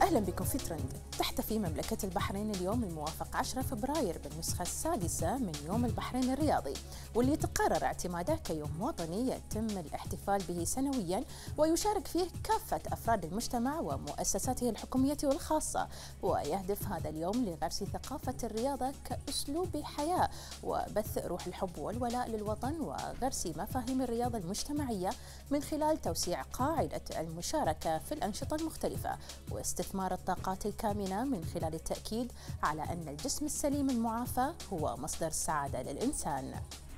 أهلا بكم في ترند. تحتفي مملكة البحرين اليوم الموافق 10 فبراير بالنسخة السادسة من يوم البحرين الرياضي، واللي تقرر اعتماده كيوم وطني يتم الاحتفال به سنويا ويشارك فيه كافة أفراد المجتمع ومؤسساته الحكومية والخاصة، ويهدف هذا اليوم لغرس ثقافة الرياضة كأسلوب حياة وبث روح الحب والولاء للوطن وغرس مفاهيم الرياضة المجتمعية من خلال توسيع قاعدة المشاركة في الأنشطة المختلفة واستثمار الطاقات الكامنة من خلال التأكيد على أن الجسم السليم المعافى هو مصدر السعادة للإنسان.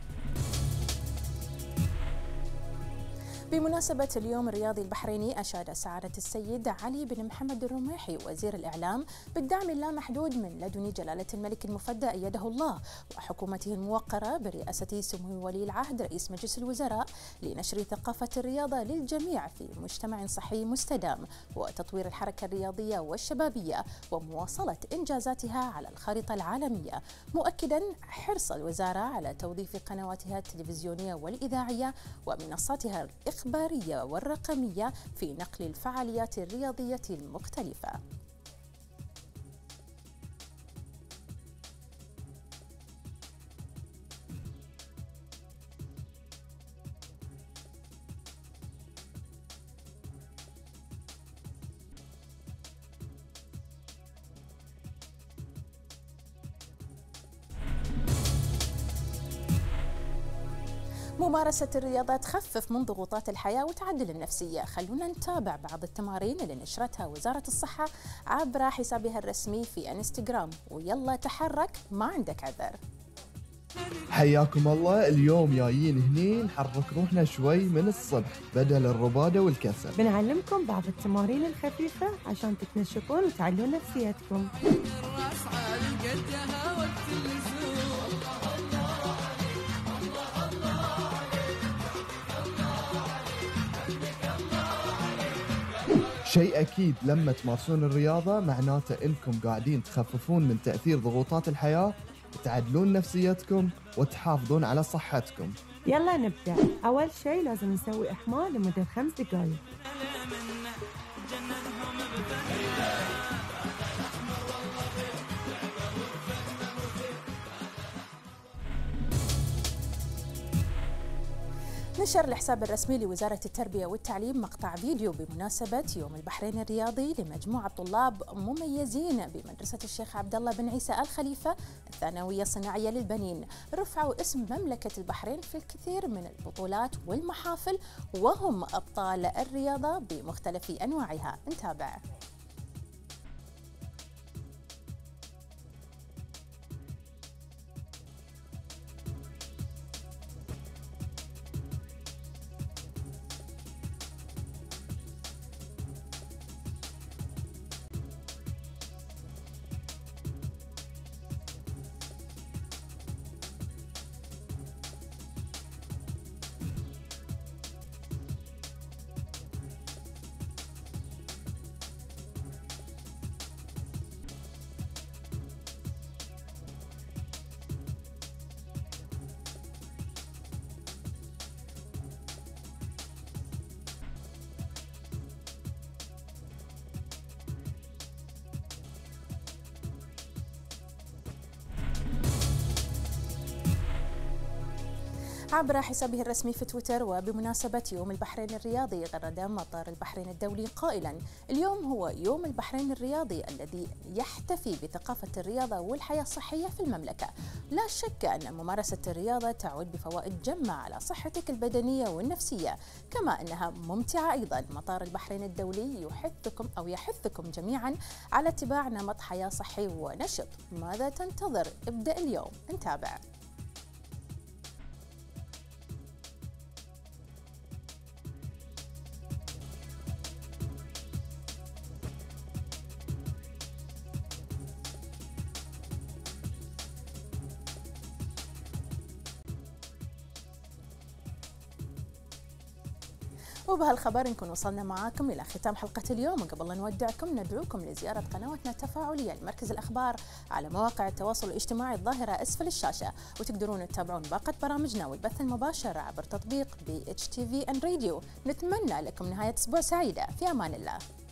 بمناسبة اليوم الرياضي البحريني، أشاد سعادة السيد علي بن محمد الرميحي وزير الإعلام بالدعم اللامحدود من لدن جلالة الملك المفدى أيده الله وحكومته الموقرة برئاسة سمو ولي العهد رئيس مجلس الوزراء لنشر ثقافة الرياضة للجميع في مجتمع صحي مستدام وتطوير الحركة الرياضية والشبابية ومواصلة إنجازاتها على الخارطة العالمية، مؤكدا حرص الوزارة على توظيف قنواتها التلفزيونية والإذاعية ومنصاتها الإخبارية والرقمية في نقل الفعاليات الرياضية المختلفة. ممارسة الرياضة تخفف من ضغوطات الحياة وتعدل النفسية. خلونا نتابع بعض التمارين اللي نشرتها وزارة الصحة عبر حسابها الرسمي في انستغرام، ويلا تحرك ما عندك عذر. حياكم الله. اليوم جايين هني نحرك روحنا شوي من الصبح بدل الربادة والكسل. بنعلمكم بعض التمارين الخفيفة عشان تتنشطون وتعلون نفسيتكم. شيء أكيد لما تمارسون الرياضة معناته إنكم قاعدين تخففون من تأثير ضغوطات الحياة، تعدلون نفسيتكم وتحافظون على صحتكم. يلا نبدأ. أول شيء لازم نسوي إحماء لمدة 5 دقائق. نشر الحساب الرسمي لوزارة التربية والتعليم مقطع فيديو بمناسبة يوم البحرين الرياضي لمجموعة طلاب مميزين بمدرسة الشيخ عبد الله بن عيسى آل خليفة الثانوية الصناعية للبنين، رفعوا اسم مملكة البحرين في الكثير من البطولات والمحافل وهم أبطال الرياضة بمختلف أنواعها. نتابع. عبر حسابه الرسمي في تويتر وبمناسبة يوم البحرين الرياضي، غرد مطار البحرين الدولي قائلا: اليوم هو يوم البحرين الرياضي الذي يحتفي بثقافة الرياضة والحياة الصحية في المملكة. لا شك أن ممارسة الرياضة تعود بفوائد جمة على صحتك البدنية والنفسية، كما أنها ممتعة أيضا. مطار البحرين الدولي يحثكم جميعا على اتباع نمط حياة صحي ونشط. ماذا تنتظر؟ ابدأ اليوم. نتابع. وبهالخبر نكون وصلنا معاكم إلى ختام حلقة اليوم، وقبل لا نودعكم ندعوكم لزيارة قنواتنا التفاعلية لمركز الأخبار على مواقع التواصل الاجتماعي الظاهرة أسفل الشاشة، وتقدرون تتابعون باقة برامجنا والبث المباشر عبر تطبيق BHTV and Radio. نتمنى لكم نهاية أسبوع سعيدة. في أمان الله.